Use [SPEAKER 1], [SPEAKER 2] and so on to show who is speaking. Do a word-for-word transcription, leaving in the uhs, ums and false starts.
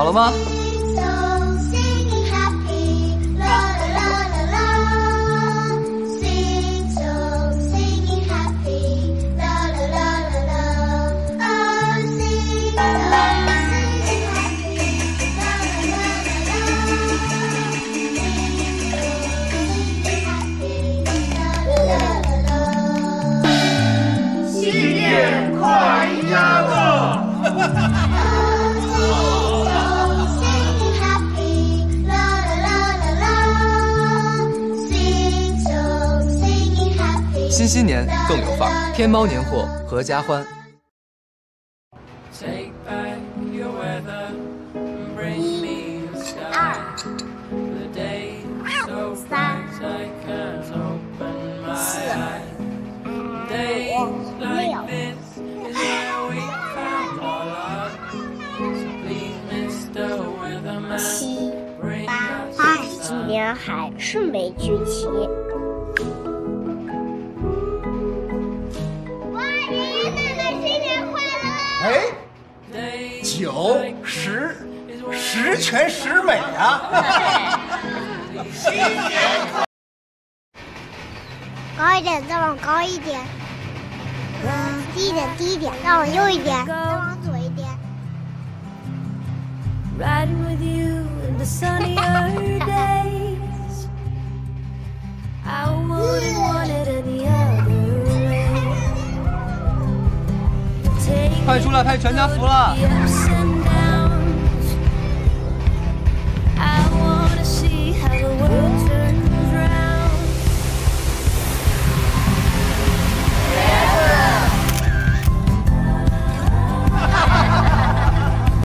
[SPEAKER 1] 好了吗？ 新新年更有范儿，天猫年货合家欢。
[SPEAKER 2] 一、二、三、四、五、六、七、八、八。今年还是没聚齐。
[SPEAKER 3] 哎，九十十全十美啊！新年快！
[SPEAKER 2] 高一点，再往高一点。嗯，低一点，低一点，再往右一点，再往左一点。Riding with you in the sunnier days, I wouldn't want it any other way.
[SPEAKER 1] 快出来拍全家福了！